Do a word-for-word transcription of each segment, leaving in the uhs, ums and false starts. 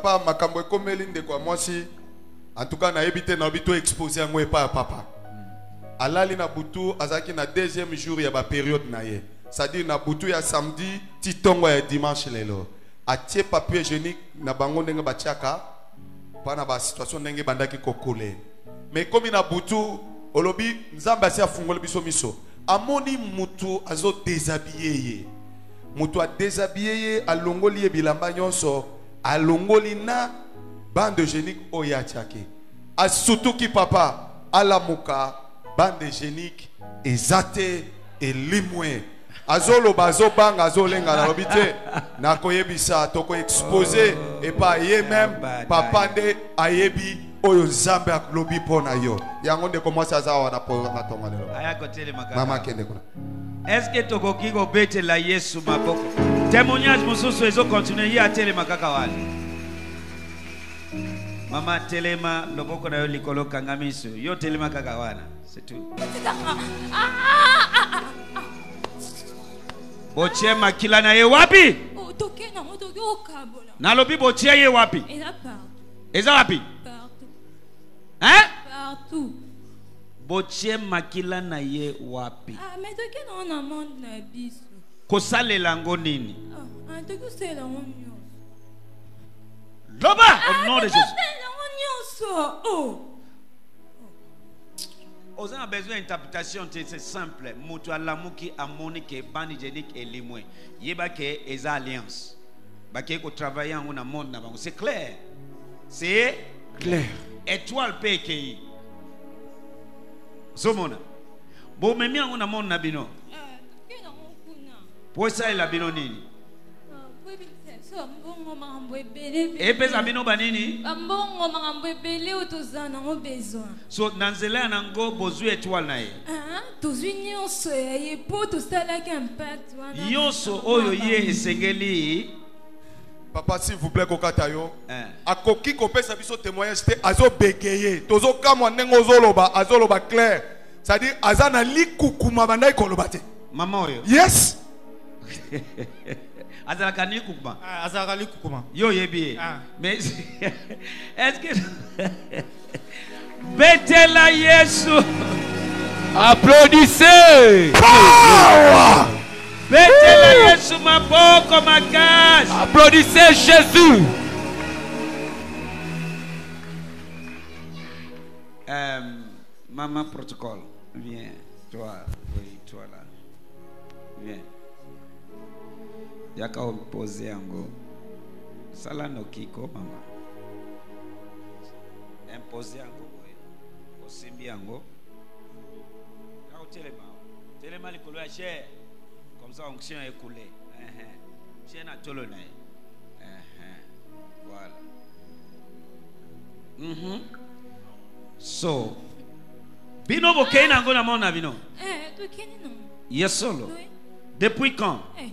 papa makambo ekomeli ndeko mwasi en tout cas na ebité na bito exposé ngwe pa papa alali na butu azaki na deuxième jour ya ba période na ye c'est-à-dire na butu ya samedi titongo ya dimanche lelo atie papier hygiénique na bango ndenge batiaka pana ba situation ndenge bandaki kokole mais comme na butu olobi nzamba si afungole biso miso amoni mutu azo déshabiller ye mutu a déshabiller ye alongoli ye bilamba nyonso alongoli na bande hygiénique oya tiake asutuki papa alamuka bande hygiénique ezate elimwe azolo bazo banga azolenga na lobite na koyebisa toko exposer et pas ye même papa nde ayebi oyo Nzambe aklobi pona yo yango nde commencer azawa na po na tonga lelo aya kotele makaka mama kende kuna est-ce que tokoki ko betela Yesu maboko témoignage mosusu ezo continuer ya tele makaka wale mama telema loboko na yo likolo kangamiso yo telema kaka wana c'est tout boche makila na ye wapi nalobi boche ye wapi eza wapi hein partout boche makila na ye wapi ah mais toke na on amende na biso kosalela ngo nini ah toke sela on loba au nom de Jésus oh on a besoin d'interprétation, c'est simple. Mutu alamuki amoni ke bani jenik elimwe. Yeba ke eza alliance. Ba ke ko travailler en un monde na bango. C'est clair. C'est clair. Étoile pe ke. Somona. Bo memi en un monde na bino. ah toke na on kuna Po sa la bino nini? ah po bi so mbongo mambo ebele E pesa bino banini? mbongo mambo ebele otozana on besoin So nanzela nango bozu étoile na ye. ah tozwi nyonso ya ye po tosalaki impact wana Nyonso oyo ye esengeli. papa s'il vous plaît kokata yo Eh. akoki kopesa biso témoignage te azo bégayé tozo kamwa ndenge ozoloba azoloba clair c'est-à-dire azana likukuma bandai koloba te Maman oyo. yes Azalaka ni kukuma. Ah, azakali kukuma. Yo yebi. Ah. Mais est-ce que Betela Yesu. Applaudissez. power Betela Yesu maboko makasi. Applaudissez Jésus. Euh, maman protocole. Viens. Toi. Oui, toi là. Viens. Yaka opposé ango. Sala no kiko mama. Imposé ango. Osimbi ango. Yaka telema. Telema likolo ya cher. Comme ça on chien est coulé. Eh chien na tolo na. Eh voilà. Mhm. So bino bokei nango na mona bino. eh toke ni non Yes solo. oui Depuis quand? eh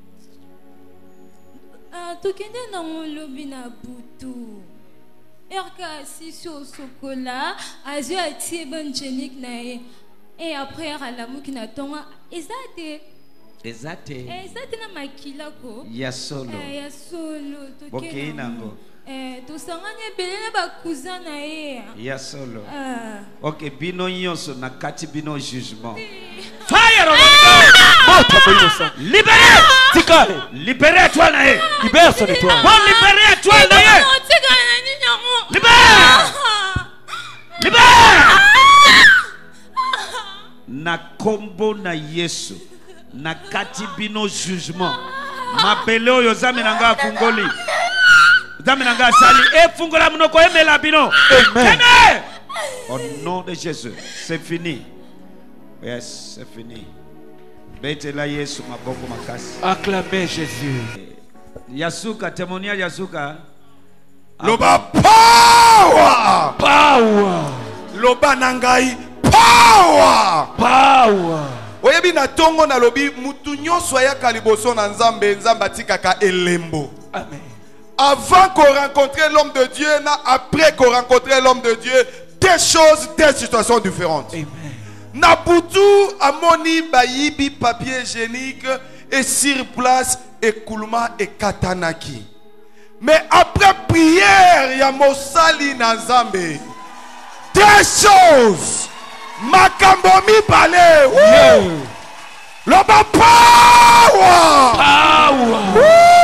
ah tokende na ngolobi na butu erka sisi au chocolat azio atie bonne génique na ye et après alamuki na tonga ezate Ezate. ezate na makila ko Yes solo. eh ya solo Bokei nango. eh tosangani ebele na bakousin na ye Yes solo. ah Ok, bino nyonso na kati bino jugement. Fire of God! Montre pour innocent. Libéré! Tikale. Libéré toi na ye. Libère son étoile. Bon libéré toi na ye. Libère! Libère! Na kombo na Yesu. Na kati bino jugement. Mabele oyo zame na nga fungoli. Zame na nga sali. E fungola munoko emela bino. Amen. Amen. Au nom de Jésus. C'est fini. Yes, c'est fini. Betela Yesu maboko makasi. Acclamez Jésus. Yasuka, témoignage Yasuka. loba power Power. loba nangai power Power. oyebi na tongo na lobi mutu nyonso ayaka liboso na Nzambe Nzambe atikaka elembo. Amen. Avant qu'on rencontre l'homme de Dieu, na après qu'on rencontre l'homme de Dieu, des choses, des situations différentes. Amen. Nabutu amoni bayibi papier hygiénique et sur place et koulma et katanaki. Mais après prier ya mosali na nzambe. Deux choses. Makambo mibale. Woo! Loba power. Power.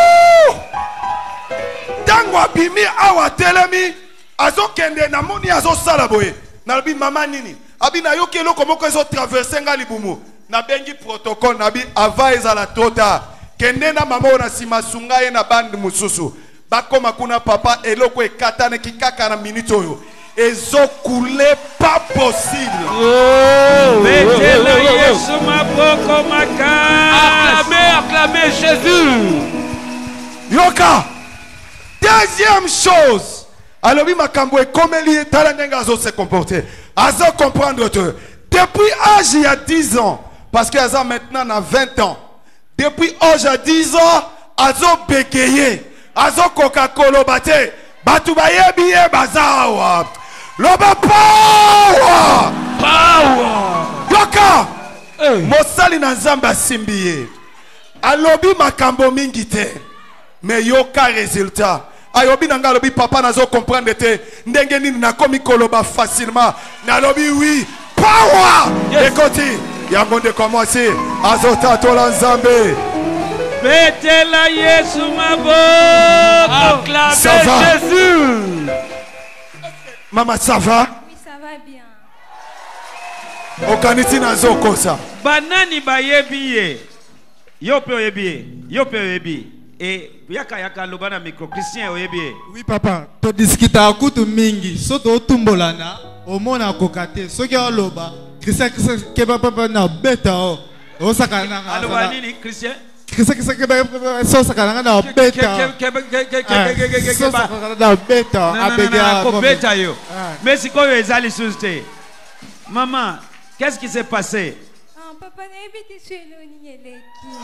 Tango abimi awa telemi azo kende na moni azo sala boye. Na bi mama nini? Abi na yoki eloko moko ezo traverser nga libumu. Na bengi protocole na bi ava ezala tota. Kende na mama ona sima sunga ye na bande mususu. Bakoma kuna papa eloko ekatane kikaka na minute oyo. Ezo coulé pas possible. Mettez-le Yesu maboko makasi. Acclamez, acclamez Jésus. Yoka. Deuxième chose. Alors oui makambo e komeli tala ndenga azo se comporter. Azo comprendre que depuis âge il y a dix ans parce que azo maintenant na vingt ans. Depuis âge à dix ans azo bégayer. Azo Coca-Cola bate. Batu bayebi e bazawa. Loba power. Power. Yoka. Hey. Mosali na nzamba simbiye. Alobi makambo mingi te. Mais yoka résultat. Ayobi nanga alobi papa nazo comprendre te. Ndenge nini nakomi koloba facilement. Nalobi oui. Power. Yes. Écoutez. Yango de commencer. Azota tola nzambe. Mettez-le Yesu maboko. Acclamez Ça va? Jésus. Maman ça va? Oui, ça va bien. Okaniti nazo kosa. Banani bayebi ye. Yo pe oyebi ye. Yo pe oyebi. Et yaka yaka lobana micro Christian oyebi ye. Oui papa, to discuta akutu mingi, soto otumbolana, omona kokate, soki oloba, Christian Christian keba papa na beta o. Osaka na nga. Aloba nini Christian? Christian Christian keba so saka na na beta. So saka na beta, abega. Ko beta yo. Mais sikoyo ezali susute. Maman, qu'est-ce qui s'est passé? Ah, papa n'a évité sur le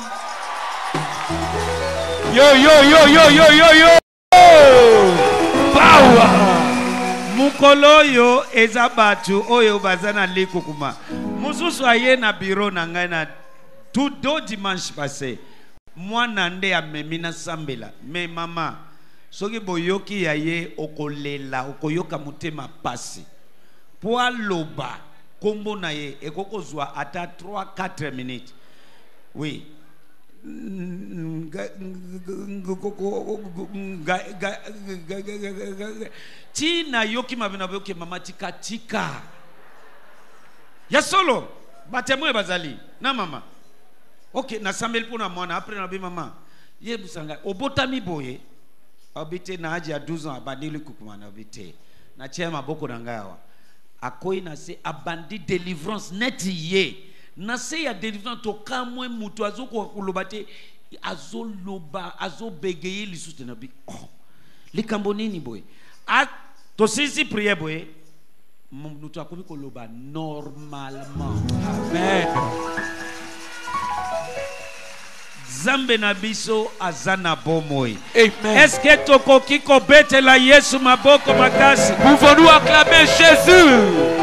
Yo, yo, yo, yo, yo, yo, yo. Power. Mukolo yo ezabatu oyo bazana likukuma. Mususu aye na bureau na ngai na tout deux dimanche passé. Moi nande ya memina sambela. Mais maman, soki boyoki yaye okolela, okoyoka mutema pasi. Po aloba kombo na ye ekokozwa ata trois quatre minutes. Oui. Tina yoki mabina yoki mama tika tika. Ya solo batemwe bazali na mama. Ok na sambel pona mwana après na bi mama. Ye busanga obotami boye. Obite na aji ya douze ans abandili kukumana obite. Na chema boko na ngawa. Akoi na se abandi délivrance net ye. Na se ya délivrance to kamwe mutu azoko kulobate azoloba azobegeye lisusu na bi. Oh. Likambo nini boy? A to sisi prier boy. Mutu akomi koloba normalement. Amen. Zambe na biso azana bomoi. Amen. Est-ce que toko kiko bete la Yesu maboko makasi? Pouvons-nous acclamer Jésus?